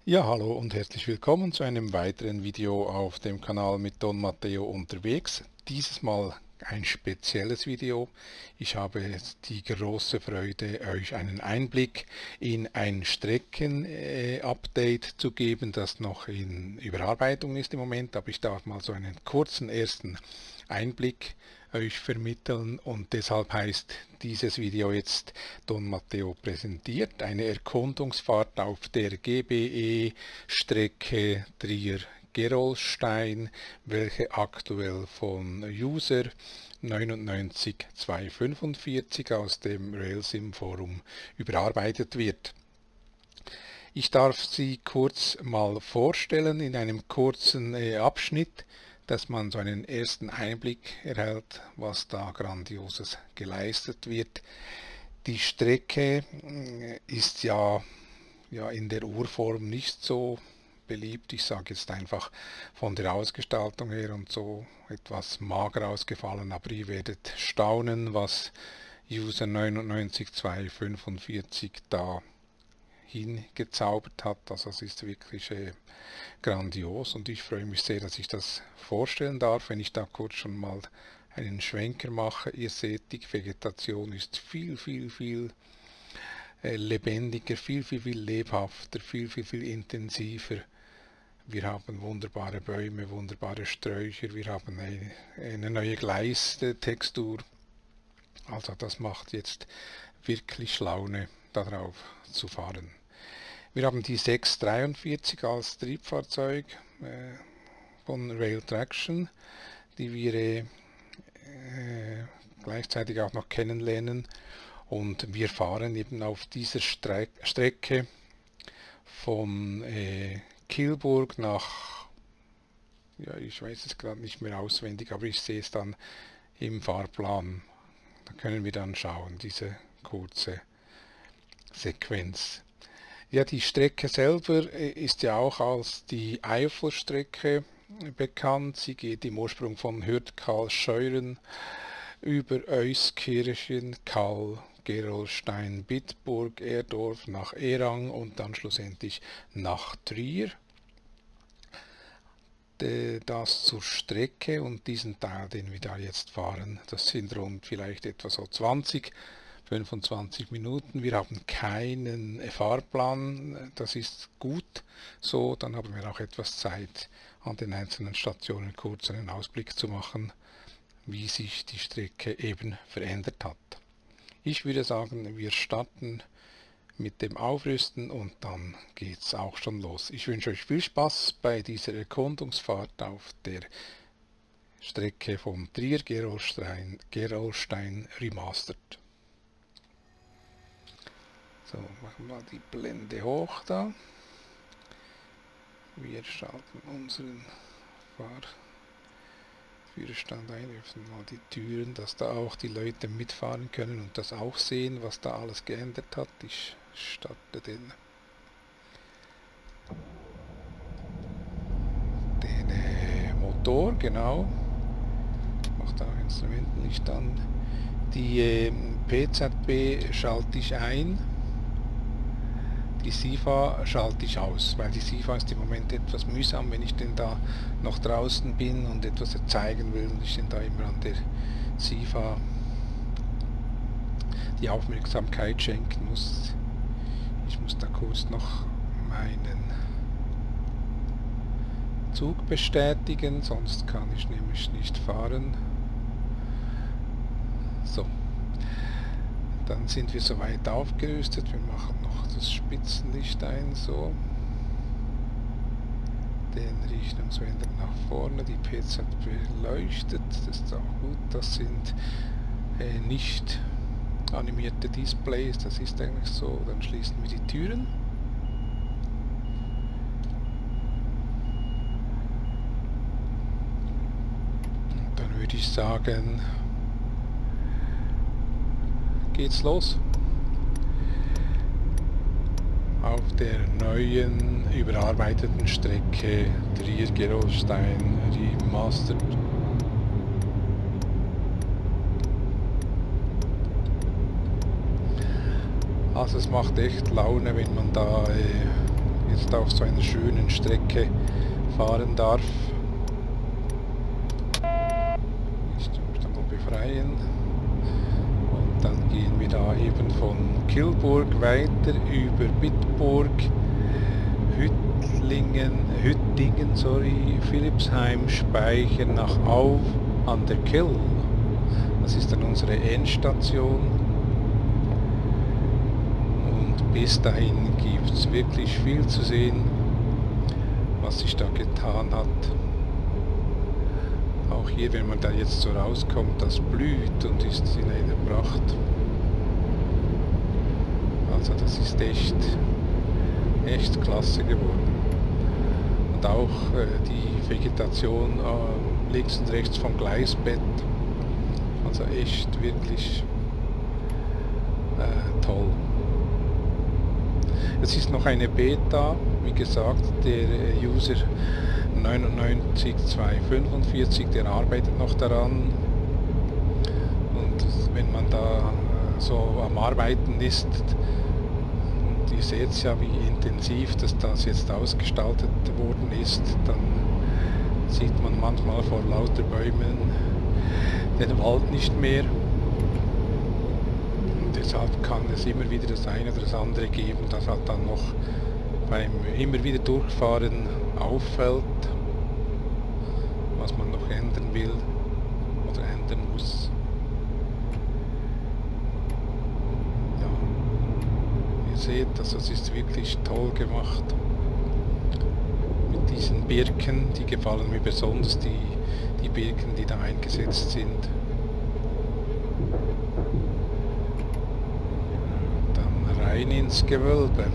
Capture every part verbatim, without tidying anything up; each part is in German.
Ja, hallo und herzlich willkommen zu einem weiteren Video auf dem Kanal mit Don Matteo unterwegs. Dieses Mal ein spezielles Video. Ich habe die große Freude, euch einen Einblick in ein Strecken-Update zu geben, das noch in Überarbeitung ist im Moment, aber ich darf mal so einen kurzen ersten Einblick euch vermitteln und deshalb heißt dieses Video jetzt Don Matteo präsentiert, eine Erkundungsfahrt auf der G B E-Strecke Trier-Gerolstein, welche aktuell von User neun neun zwei fünf vier aus dem Railsim Forum überarbeitet wird. Ich darf sie kurz mal vorstellen in einem kurzen äh, Abschnitt, dass man so einen ersten Einblick erhält, was da Grandioses geleistet wird. Die Strecke ist ja, ja in der Urform nicht so beliebt. Ich sage jetzt einfach von der Ausgestaltung her und so etwas mager ausgefallen, aber ihr werdet staunen, was User neun neun zwei fünf vier da hingezaubert hat. Also es ist wirklich äh, grandios und ich freue mich sehr, dass ich das vorstellen darf. Wenn ich da kurz schon mal einen Schwenker mache, ihr seht, die Vegetation ist viel, viel, viel äh, lebendiger, viel, viel, viel lebhafter, viel, viel, viel intensiver. Wir haben wunderbare Bäume, wunderbare Sträucher, wir haben eine, eine neue Gleistextur. Also das macht jetzt wirklich Laune, darauf zu fahren. Wir haben die sechs dreiundvierzig als Triebfahrzeug äh, von Rail Traction, die wir äh, gleichzeitig auch noch kennenlernen, und wir fahren eben auf dieser Stre Strecke von äh, Kilburg nach, ja, ich weiß es gerade nicht mehr auswendig, aber ich sehe es dann im Fahrplan. Da können wir dann schauen, diese kurze Sequenz. Ja, die Strecke selber ist ja auch als die Eifelstrecke bekannt. Sie geht im Ursprung von Hürth-Karlsscheuren über Euskirchen, Kall, Gerolstein, Bitburg, Erdorf nach Erang und dann schlussendlich nach Trier. Das zur Strecke und diesen Teil, den wir da jetzt fahren, das sind rund vielleicht etwa so zwanzig, fünfundzwanzig Minuten. Wir haben keinen Fahrplan, das ist gut so, dann haben wir auch etwas Zeit, an den einzelnen Stationen kurz einen Ausblick zu machen, wie sich die Strecke eben verändert hat. Ich würde sagen, wir starten mit dem Aufrüsten und dann geht es auch schon los. Ich wünsche euch viel Spaß bei dieser Erkundungsfahrt auf der Strecke vom Trier-Gerolstein Gerolstein Remastered. So, machen wir mal die Blende hoch da. Wir schalten unseren Fahrführerstand ein, öffnen mal die Türen, dass da auch die Leute mitfahren können und das auch sehen, was da alles geändert hat. Ich starte den, den äh, Motor, genau. Macht auch Instrumentenlicht an. Die äh, P Z B schalte ich ein. Die SIFA schalte ich aus, weil die SIFA ist im Moment etwas mühsam, wenn ich denn da noch draußen bin und etwas zeigen will und ich denn da immer an der SIFA die Aufmerksamkeit schenken muss. Ich muss da kurz noch meinen Zug bestätigen, sonst kann ich nämlich nicht fahren. So. Dann sind wir soweit aufgerüstet. Wir machen noch das Spitzenlicht ein, so. Den Richtungswender nach vorne. Die P Z B leuchtet. Das ist auch gut. Das sind äh, nicht animierte Displays. Das ist eigentlich so. Dann schließen wir die Türen. Und dann würde ich sagen, geht's los. Auf der neuen, überarbeiteten Strecke Trier-Gerolstein Remastered. Also es macht echt Laune, wenn man da äh, jetzt auf so einer schönen Strecke fahren darf. Ich muss da mal befreien. Und dann gehen wir da eben von Kilburg weiter über Bitburg, Hüttlingen, Hüttingen, sorry, Philippsheim, Speicher nach Au an der Kell. Das ist dann unsere Endstation. Und bis dahin gibt es wirklich viel zu sehen, was sich da getan hat. Auch hier, wenn man da jetzt so rauskommt, das blüht und ist in einer Pracht. Also das ist echt, echt klasse geworden. Und auch äh, die Vegetation äh, links und rechts vom Gleisbett. Also echt wirklich äh, toll. Es ist noch eine Beta, wie gesagt, der User neunundneunzig zweihundertfünfundvierzig, der arbeitet noch daran. Und wenn man da so am Arbeiten ist, und ihr seht ja, wie intensiv das, das jetzt ausgestaltet worden ist, dann sieht man manchmal vor lauter Bäumen den Wald nicht mehr. Und deshalb kann es immer wieder das eine oder das andere geben, das halt dann noch beim immer wieder Durchfahren auffällt, was man noch ändern will oder ändern muss. Ja, ihr seht, also es ist wirklich toll gemacht mit diesen Birken, die gefallen mir besonders, die, die Birken, die da eingesetzt sind. Dann rein ins Gewölbe.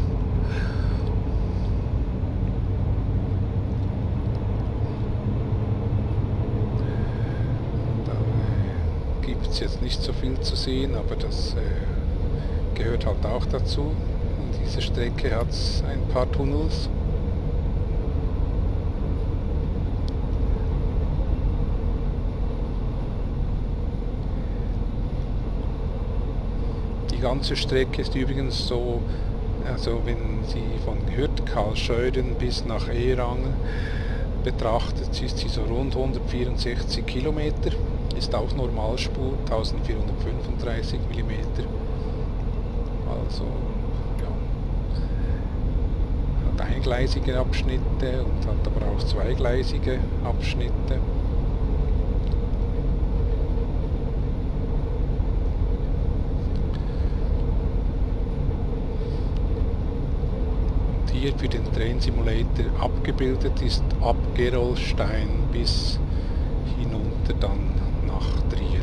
Jetzt nicht so viel zu sehen, aber das äh, gehört halt auch dazu. In dieser Strecke hat es ein paar Tunnels. Die ganze Strecke ist übrigens so, also wenn Sie von Hürth-Karlsruhe bis nach Erang betrachtet, ist sie so rund hundertvierundsechzig Kilometer. Ist auch Normalspur, eintausendvierhundertfünfunddreißig Millimeter. Also ja, hat eingleisige Abschnitte und hat aber auch zweigleisige Abschnitte. Und hier für den Train Simulator abgebildet ist ab Gerolstein bis hinunter dann nach Trier.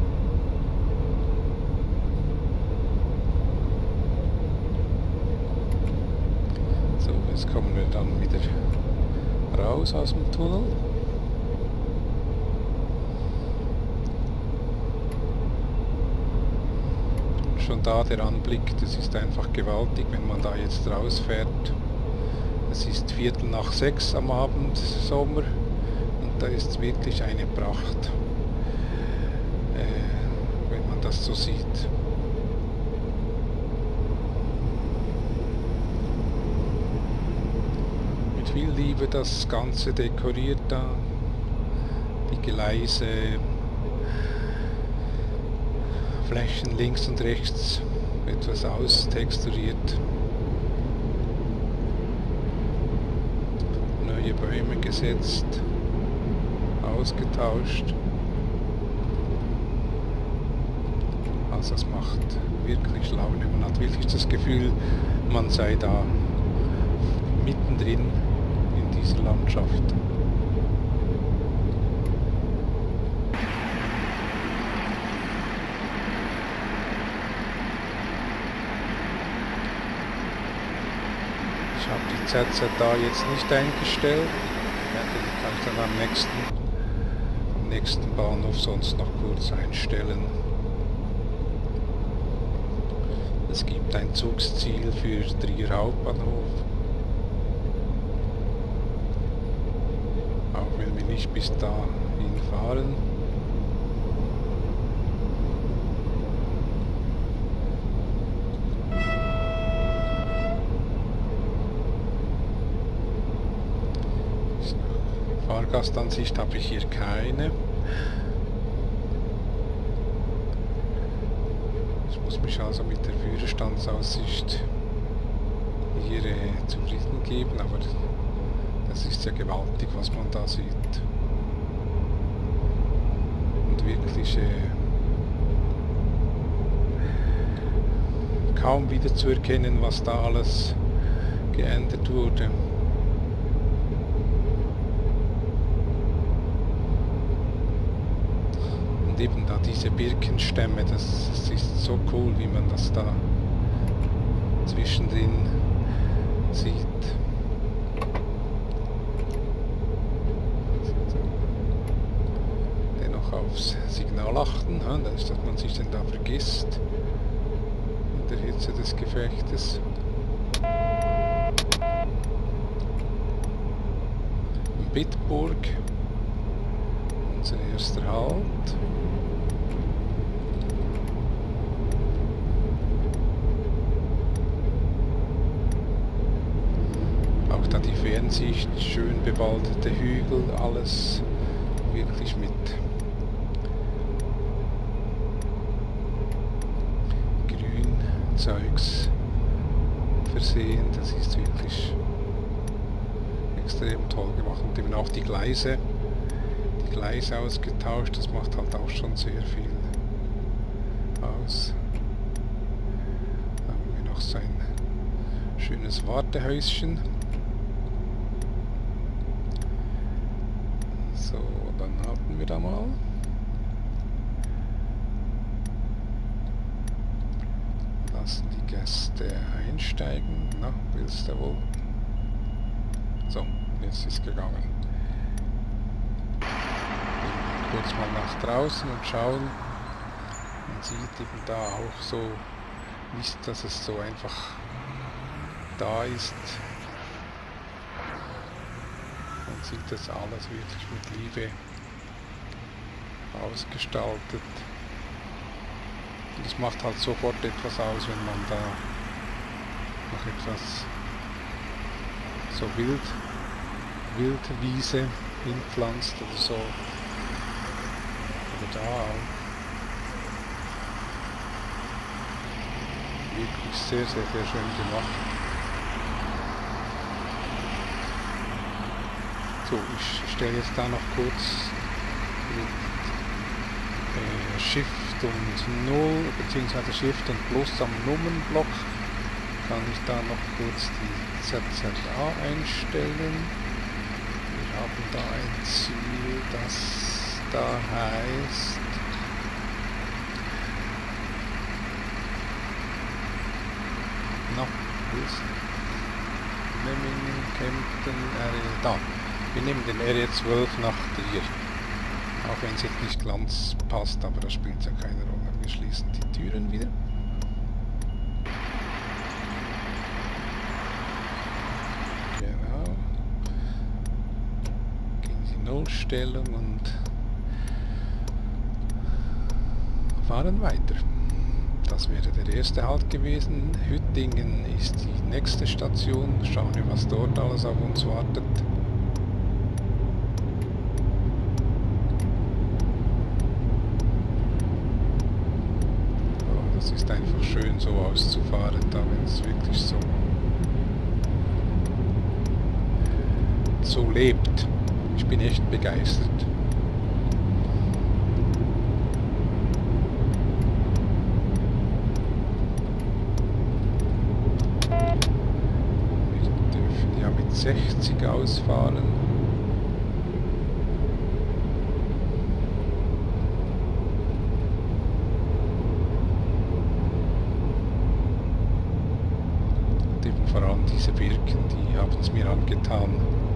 So, jetzt kommen wir dann wieder raus aus dem Tunnel. Schon da der Anblick, das ist einfach gewaltig, wenn man da jetzt rausfährt. Es ist Viertel nach sechs am Abend, Sommer, und da ist wirklich eine Pracht. Wenn man das so sieht. Mit viel Liebe das Ganze dekoriert da. Die Gleise, Flächen links und rechts etwas austexturiert. Neue Bäume gesetzt, ausgetauscht. Also es macht wirklich Laune. Man hat wirklich das Gefühl, man sei da mittendrin in dieser Landschaft. Ich habe die Z Z A jetzt nicht eingestellt. Ja, die kann ich dann am nächsten, am nächsten Bahnhof sonst noch kurz einstellen. Es gibt ein Zugsziel für Trier Hauptbahnhof. Auch wenn wir nicht bis dahin fahren. Fahrgastansicht habe ich hier keine. Ich muss mich also mit der Führerstandsaussicht hier äh, zufrieden geben, aber das ist ja gewaltig, was man da sieht. Und wirklich äh, kaum wieder zu erkennen, was da alles geändert wurde. Und eben da diese Birkenstämme, das, das ist so cool, wie man das da zwischendrin sieht. Dennoch aufs Signal achten, dass man sich denn da vergisst in der Hitze des Gefechtes. Bitburg, unser erster Halt. Auch da die Fernsicht, schön bewaldete Hügel, alles wirklich mit Grünzeugs versehen. Das ist wirklich extrem toll gemacht. Und eben auch die Gleise, die Gleise ausgetauscht, das macht halt auch schon sehr viel aus. Da haben wir noch so ein schönes Wartehäuschen. So, dann halten wir da mal. Lassen die Gäste einsteigen. Na, willst du wohl? So, jetzt ist gegangen. Kurz mal nach draußen und schauen. Man sieht eben da auch so nicht, dass es so einfach da ist. Man sieht das alles wirklich mit Liebe ausgestaltet. Und es macht halt sofort etwas aus, wenn man da noch etwas so wild, Wildwiese hinpflanzt oder so. Oder da auch. Wirklich sehr, sehr, sehr schön gemacht. So, ich stelle jetzt da noch kurz mit äh, Shift und null bzw. Shift und Plus am Nummernblock kann ich da noch kurz die Z Z A einstellen. Wir haben da ein Ziel, das da heißt noch Memmingen, Kempten, R E, da. Wir nehmen den R E zwölf nach Trier. Auch wenn es jetzt nicht ganz passt, aber das spielt ja keine Rolle. Wir schließen die Türen wieder. Genau. Gehen die Nullstellung und fahren weiter. Das wäre der erste Halt gewesen. Hüttingen ist die nächste Station. Schauen wir, was dort alles auf uns wartet. Oh, das ist einfach schön so auszufahren, da wenn es wirklich so, so lebt. Ich bin echt begeistert. sechzig ausfahren. Und eben vor allem diese Birken, die haben es mir angetan.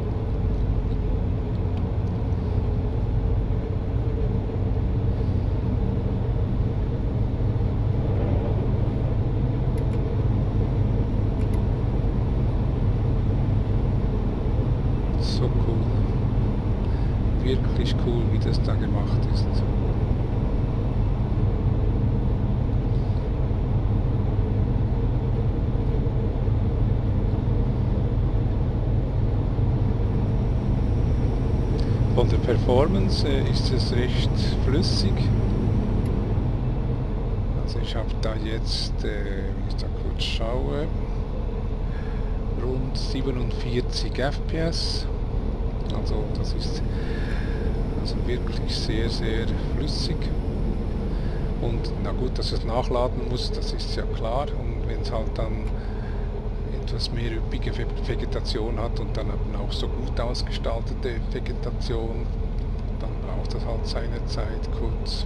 So cool. Wirklich cool, wie das da gemacht ist. Von der Performance äh, ist es recht flüssig. Also ich habe da jetzt, äh, wenn ich da kurz schaue, rund siebenundvierzig F P S. Also das ist also wirklich sehr, sehr flüssig. Und na gut, dass es nachladen muss, das ist ja klar. Und wenn es halt dann etwas mehr üppige Vegetation hat und dann eben auch so gut ausgestaltete Vegetation, dann braucht das halt seine Zeit kurz.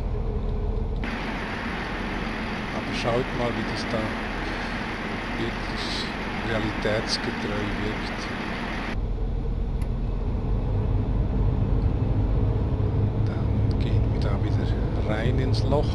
Aber schaut mal, wie das da wirklich realitätsgetreu wirkt. Dann gehen wir da wieder rein ins Loch.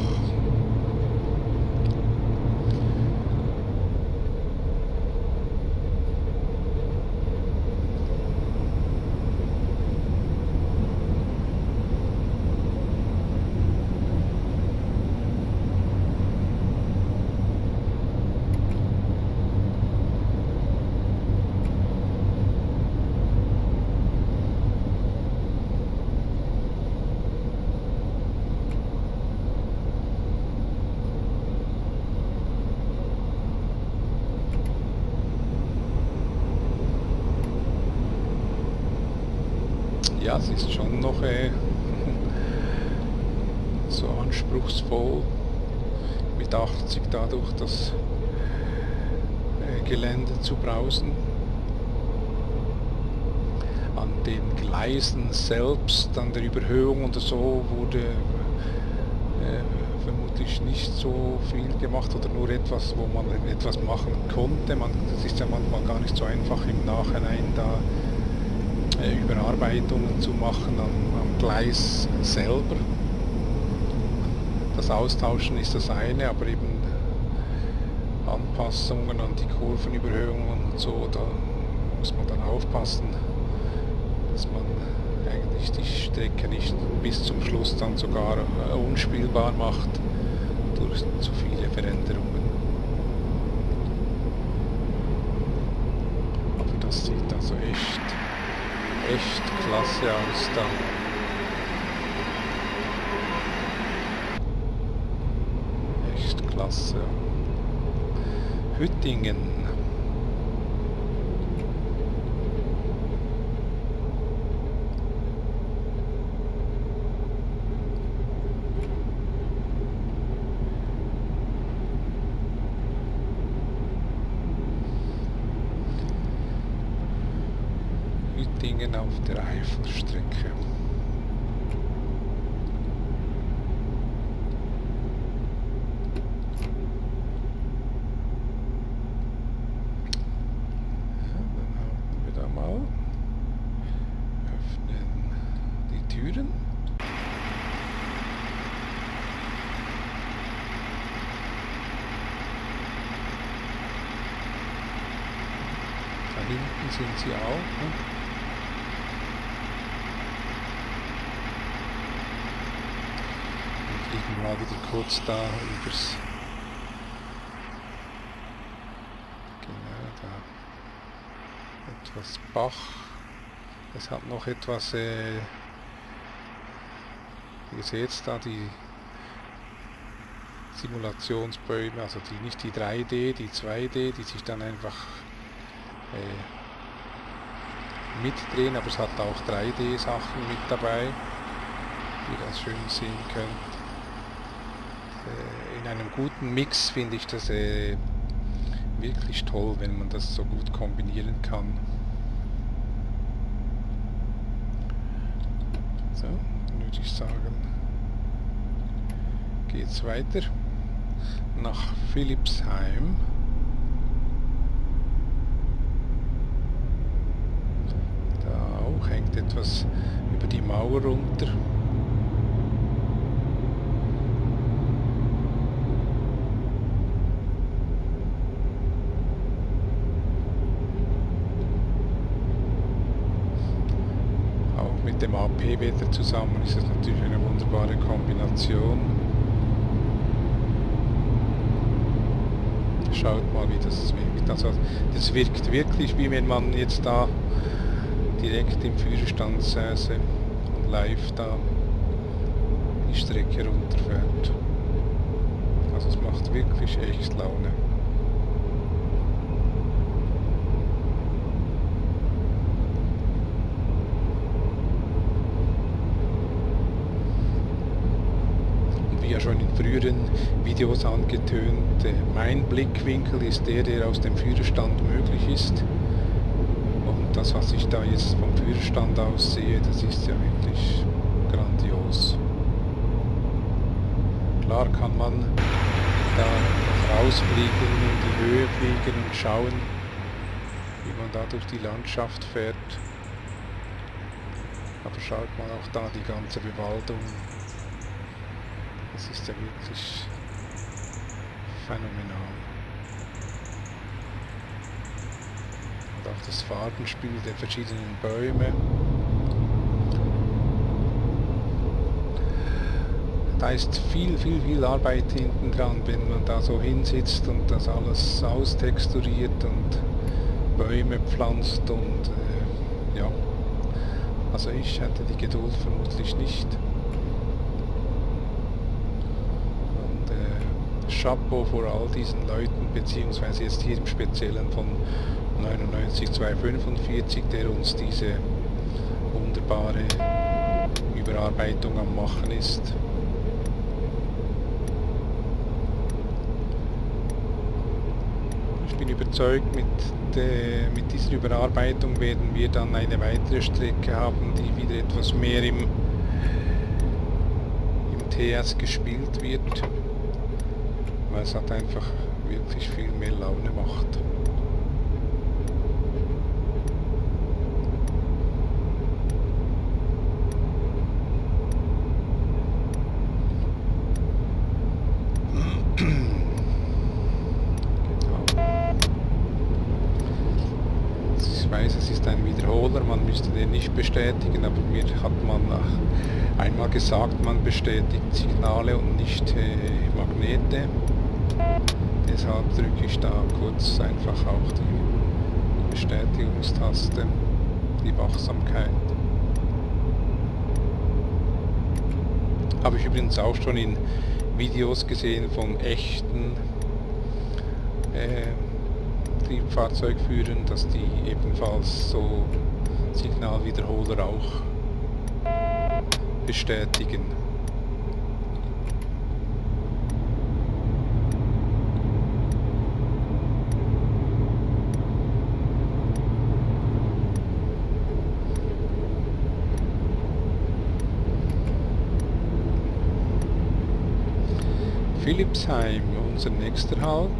Ja, es ist schon noch äh, so anspruchsvoll mit achtzig dadurch das äh, Gelände zu brausen. An den Gleisen selbst, an der Überhöhung und so wurde äh, vermutlich nicht so viel gemacht oder nur etwas, wo man etwas machen konnte. Man, das ist ja manchmal gar nicht so einfach im Nachhinein da Überarbeitungen zu machen am, am Gleis selber. Das Austauschen ist das eine, aber eben Anpassungen an die Kurvenüberhöhungen und so, da muss man dann aufpassen, dass man eigentlich die Strecke nicht bis zum Schluss dann sogar unspielbar macht durch zu viele Veränderungen. Aber das sieht also echt echt klasse aus da. Echt klasse. Hüttingen. Hüttingen auf der Eifelstrecke. Ja, dann halten wir da mal. Öffnen die Türen. Da hinten sind sie auch. Ne? Mal wieder kurz da übers genau da etwas Bach. Es hat noch etwas äh, ihr seht da die Simulationsbäume, also die nicht die drei D, die zwei D, die sich dann einfach äh, mitdrehen, aber es hat auch drei D Sachen mit dabei, wie ihr das schön sehen könnt. In einem guten Mix finde ich das äh, wirklich toll, wenn man das so gut kombinieren kann. So, dann würde ich sagen, geht's weiter nach Philippsheim. Da auch hängt etwas über die Mauer runter. Mit dem A P-Wetter zusammen ist es natürlich eine wunderbare Kombination. Schaut mal, wie das wirkt. Also das wirkt wirklich, wie wenn man jetzt da direkt im Führerstand säße und live da die Strecke runterfährt. Also es macht wirklich echt Laune. Und wie ja schon in früheren Videos angetönt, äh, mein Blickwinkel ist der, der aus dem Führerstand möglich ist. Und das, was ich da jetzt vom Führerstand aus sehe, das ist ja wirklich grandios. Klar kann man da rausfliegen, in die Höhe fliegen und schauen, wie man da durch die Landschaft fährt. Aber schaut mal auch da die ganze Bewaldung. Das ist ja wirklich phänomenal. Und auch das Farbenspiel der verschiedenen Bäume. Da ist viel, viel, viel Arbeit hinten dran, wenn man da so hinsitzt und das alles austexturiert und Bäume pflanzt und äh, ja, also ich hätte die Geduld vermutlich nicht. Und äh, Chapeau vor all diesen Leuten, beziehungsweise jetzt hier im Speziellen von neunundneunzig zweihundertfünfundvierzig, der uns diese wunderbare Überarbeitung am Machen ist. Ich bin überzeugt, mit, de, mit dieser Überarbeitung werden wir dann eine weitere Strecke haben, die wieder etwas mehr im, im T S gespielt wird, weil es halt einfach wirklich viel mehr Laune macht. Ich weiß, es ist ein Wiederholer, man müsste den nicht bestätigen, aber mir hat man einmal gesagt, man bestätigt Signale und nicht äh, Magnete. Deshalb drücke ich da kurz einfach auch die Bestätigungstaste, die Wachsamkeit. Habe ich übrigens auch schon in Videos gesehen von echten äh, Triebfahrzeugführern, dass die ebenfalls so Signalwiederholer auch bestätigen. Philippsheim, unser nächster Halt.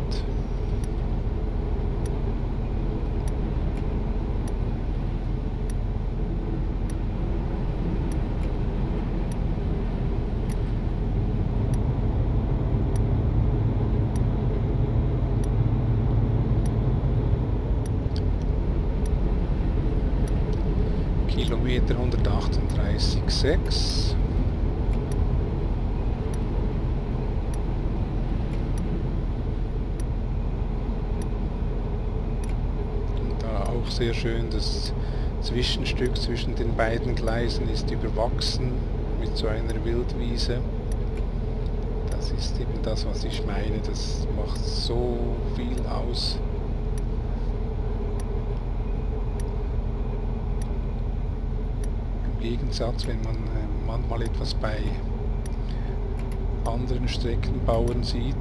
Kilometer hundertachtunddreißig Komma sechs. Und da auch sehr schön, das Zwischenstück zwischen den beiden Gleisen ist überwachsen mit so einer Wildwiese. Das ist eben das, was ich meine, das macht so viel aus. Im Gegensatz, wenn man äh, manchmal etwas bei anderen Streckenbauern sieht,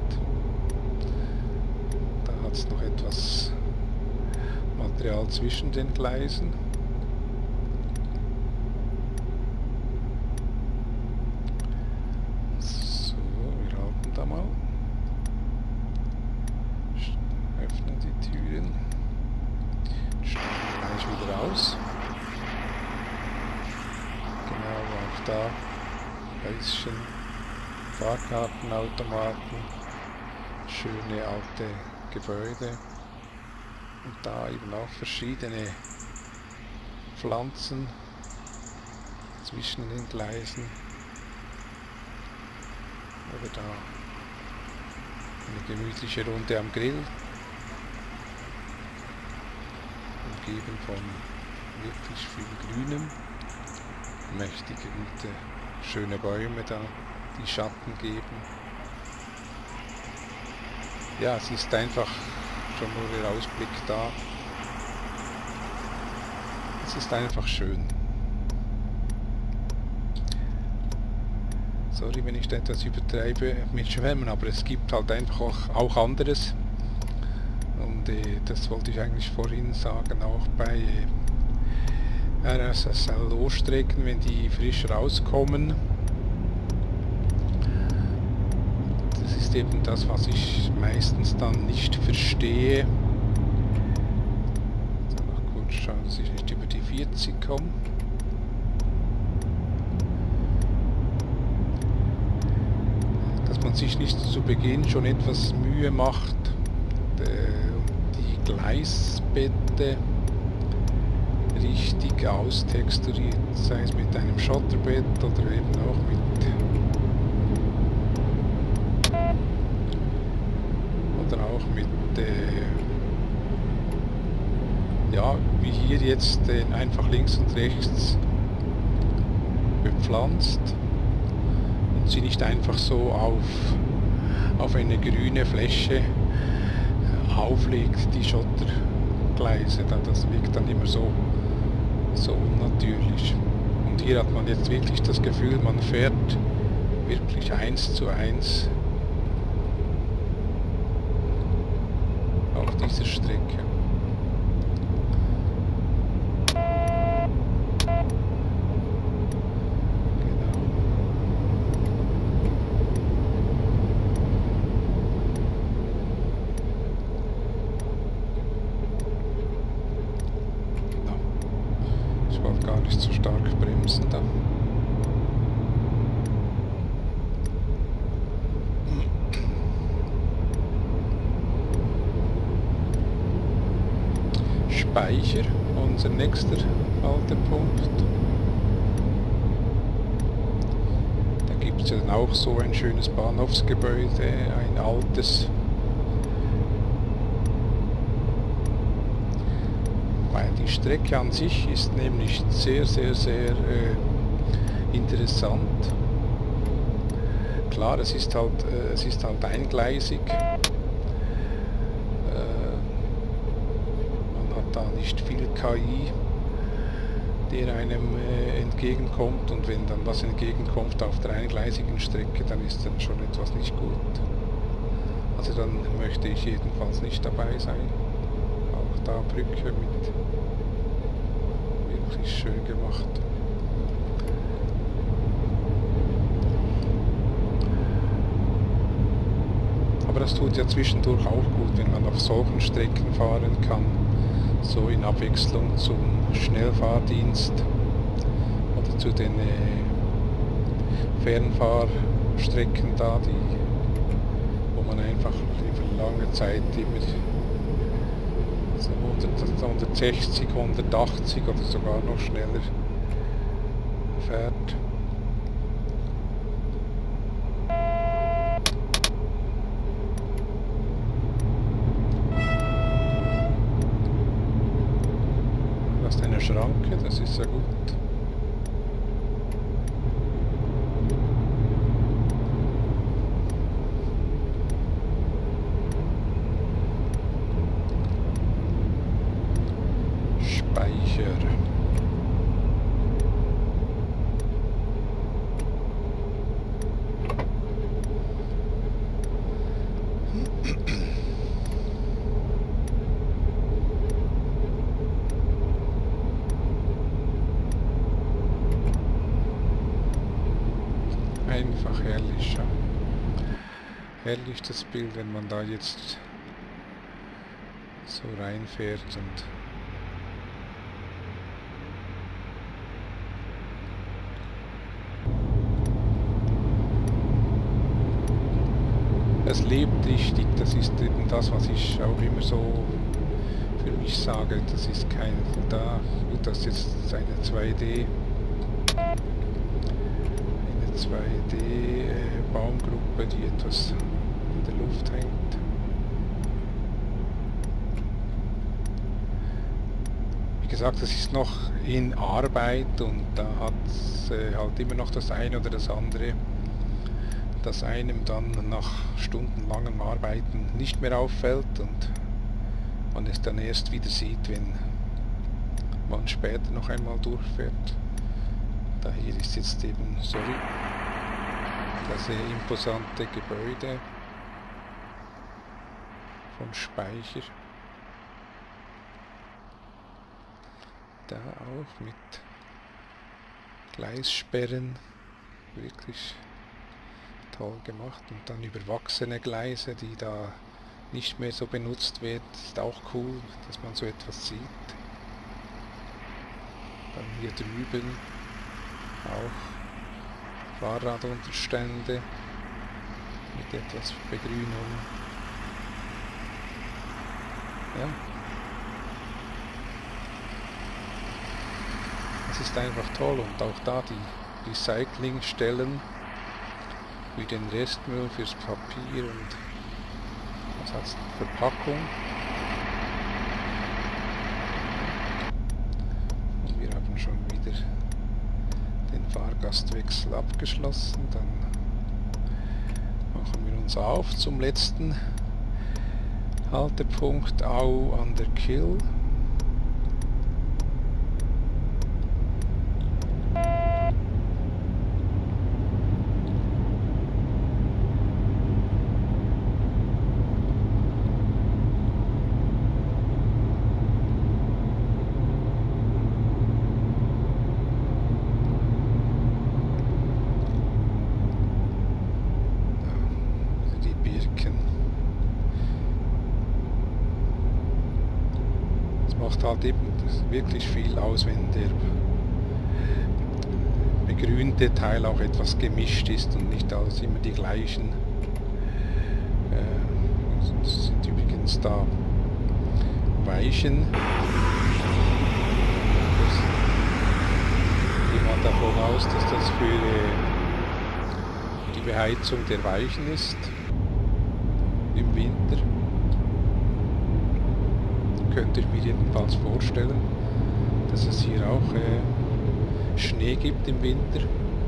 da hat es noch etwas Material zwischen den Gleisen. So, wir halten da mal. Öffnen die Türen. Steigen gleich wieder aus. Genau, auch da Häuschen, Fahrkartenautomaten, schöne alte Gebäude und da eben auch verschiedene Pflanzen zwischen den Gleisen. Oder da eine gemütliche Runde am Grill, umgeben von wirklich viel Grünem. Mächtige, gute, schöne Bäume da, die Schatten geben. Ja, es ist einfach schon nur der Ausblick da. Es ist einfach schön. Sorry, wenn ich da etwas übertreibe mit Schwärmen, aber es gibt halt einfach auch, auch anderes. Und äh, das wollte ich eigentlich vorhin sagen, auch bei äh, R S S L O-Strecken, wenn die frisch rauskommen. Das ist eben das, was ich meistens dann nicht verstehe. So, noch kurz schauen, dass ich nicht über die vierzig komme. Dass man sich nicht zu Beginn schon etwas Mühe macht, die Gleisbette richtig austexturiert, sei es mit einem Schotterbett oder eben auch mit oder auch mit äh, ja, wie hier jetzt äh, einfach links und rechts bepflanzt und sie nicht einfach so auf, auf eine grüne Fläche auflegt, die Schottergleise. Das wirkt dann immer so, so unnatürlich. Und hier hat man jetzt wirklich das Gefühl, man fährt wirklich eins zu eins auf dieser Strecke. Gar nicht so stark bremsen da. Speicher, unser nächster Haltepunkt. Da gibt es ja dann auch so ein schönes Bahnhofsgebäude, ein altes. Die Strecke an sich ist nämlich sehr, sehr, sehr äh, interessant. Klar, es ist halt, äh, es ist halt eingleisig. Äh, man hat da nicht viel K I, der einem äh, entgegenkommt, und wenn dann was entgegenkommt auf der eingleisigen Strecke, dann ist dann schon etwas nicht gut. Also dann möchte ich jedenfalls nicht dabei sein. Auch da Brücke mit wirklich schön gemacht. Aber das tut ja zwischendurch auch gut, wenn man auf solchen Strecken fahren kann, so in Abwechslung zum Schnellfahrdienst oder zu den äh, Fernfahrstrecken da, die, wo man einfach über lange Zeit immer so hundertsechzig, hundertachtzig oder sogar noch schneller fährt. Du hast eine Schranke, das ist ja gut. Einfach herrlich. Ja. Herrlich das Bild, wenn man da jetzt so reinfährt und es lebt richtig. Das ist eben das, was ich auch immer so für mich sage. Das ist kein, da, gut, das ist jetzt eine zwei D zwei D-Baumgruppe, die etwas in der Luft hängt. Wie gesagt, das ist noch in Arbeit und da hat es äh, halt immer noch das eine oder das andere, das einem dann nach stundenlangem Arbeiten nicht mehr auffällt und man es dann erst wieder sieht, wenn man später noch einmal durchfährt. Da hier ist jetzt eben, sorry, das imposante Gebäude von Speicher. Da auch mit Gleissperren, wirklich toll gemacht, und dann überwachsene Gleise, die da nicht mehr so benutzt wird, ist auch cool, dass man so etwas sieht. Dann hier drüben auch Fahrradunterstände mit etwas Begrünung. Ja. Es ist einfach toll, und auch da die Recyclingstellen für den Restmüll, fürs Papier und was heißt Verpackung. Und wir haben schon wieder den Fahrgastwechsel abgeschlossen. Dann machen wir uns auf zum letzten Haltepunkt Au an der Kyll. Macht halt eben wirklich viel aus, wenn der begrünte Teil auch etwas gemischt ist und nicht alles immer die gleichen. Äh, das sind übrigens da Weichen. Ich gehe mal davon aus, dass das für die Beheizung der Weichen ist im Winter. Könnte ich mir jedenfalls vorstellen, dass es hier auch äh, Schnee gibt im Winter.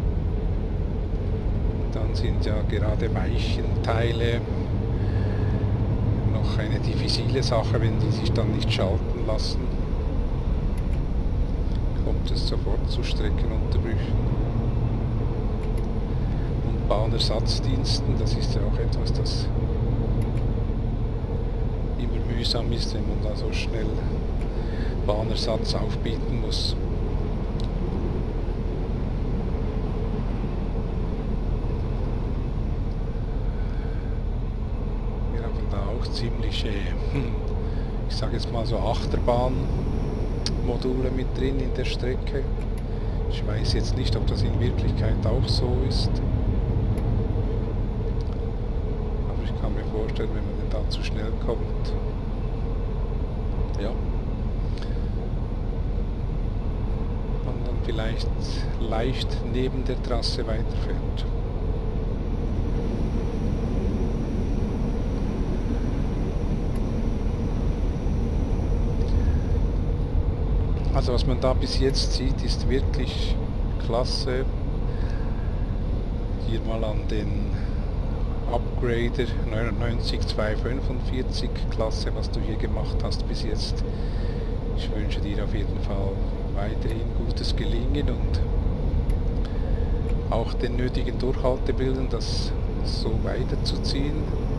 Dann sind ja gerade Weichenteile noch eine diffizile Sache, wenn die sich dann nicht schalten lassen. Kommt es sofort zu Streckenunterbrüchen. Und Bahnersatzdiensten, das ist ja auch etwas, das immer mühsam ist, wenn man da so schnell Bahnersatz aufbieten muss. Wir haben da auch ziemliche, ich sage jetzt mal so Achterbahnmodule mit drin in der Strecke. Ich weiß jetzt nicht, ob das in Wirklichkeit auch so ist. Aber ich kann mir vorstellen, wenn man da zu schnell kommt, ja, man dann vielleicht leicht neben der Trasse weiterfährt. Also was man da bis jetzt sieht, ist wirklich klasse. Hier mal an den Upgrader neunundneunzig zweihundertfünfundvierzig, klasse, was du hier gemacht hast bis jetzt. Ich wünsche dir auf jeden Fall weiterhin gutes Gelingen und auch den nötigen Durchhaltebilden, das so weiterzuziehen.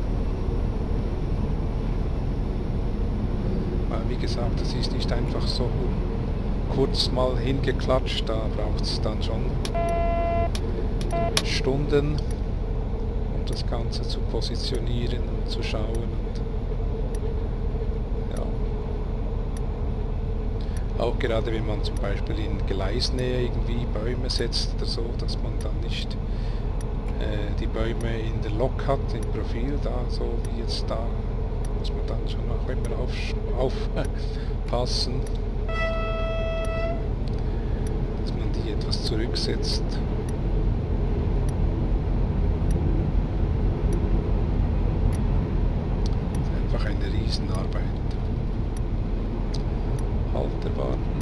Weil wie gesagt, das ist nicht einfach so kurz mal hingeklatscht, da braucht es dann schon Stunden, das Ganze zu positionieren und zu schauen. Und ja. Auch gerade wenn man zum Beispiel in Gleisnähe irgendwie Bäume setzt oder so, dass man dann nicht äh, die Bäume in der Lok hat, im Profil da, so wie jetzt da, muss man dann schon auch immer auf, aufpassen, dass man die etwas zurücksetzt. Arbeit. Halter warten.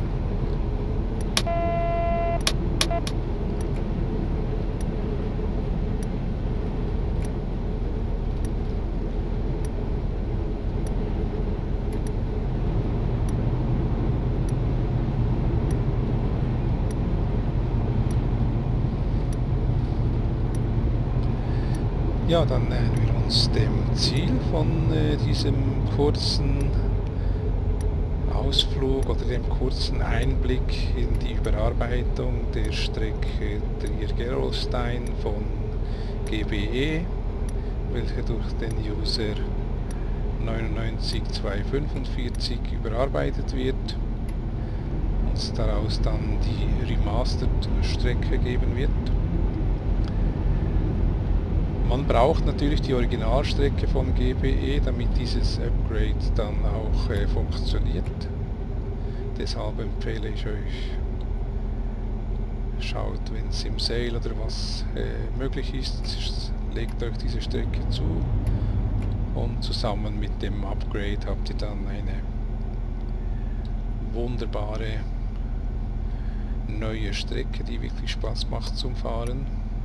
Ja, dann nähern wir uns dem Ziel von äh, diesem kurzen Ausflug oder dem kurzen Einblick in die Überarbeitung der Strecke Trier-Gerolstein von G B E, welche durch den User neun neun zwei fünf vier überarbeitet wird und es daraus dann die Remastered-Strecke geben wird. Man braucht natürlich die Originalstrecke von G B E, damit dieses Upgrade dann auch äh, funktioniert. Deshalb empfehle ich euch, schaut, wenn es im Sale oder was äh, möglich ist, legt euch diese Strecke zu und zusammen mit dem Upgrade habt ihr dann eine wunderbare neue Strecke, die wirklich Spaß macht zum Fahren.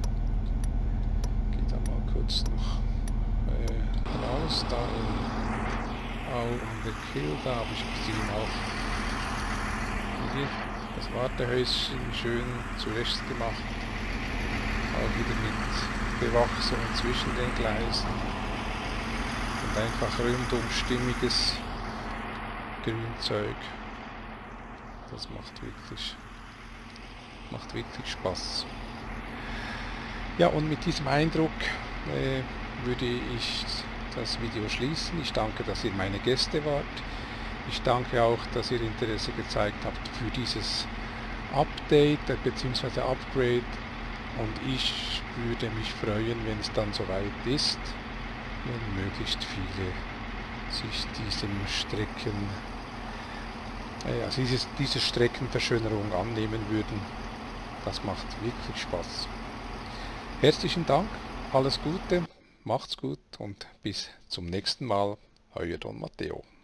Kurz noch äh, raus, da in Au an der Kill, da habe ich gesehen auch hier das Wartehäuschen schön zurecht gemacht, auch wieder mit Bewachsung zwischen den Gleisen und einfach rundum stimmiges Grünzeug. Das macht wirklich, macht wirklich Spaß. Ja, und mit diesem Eindruck äh, würde ich das Video schließen. Ich danke, dass ihr meine Gäste wart. Ich danke auch, dass ihr Interesse gezeigt habt für dieses Update äh, bzw. Upgrade. Und ich würde mich freuen, wenn es dann soweit ist, wenn möglichst viele sich diesem Strecken, äh, also dieses, diese Streckenverschönerung annehmen würden. Das macht wirklich Spaß. Herzlichen Dank, alles Gute, macht's gut und bis zum nächsten Mal, euer Don Matteo.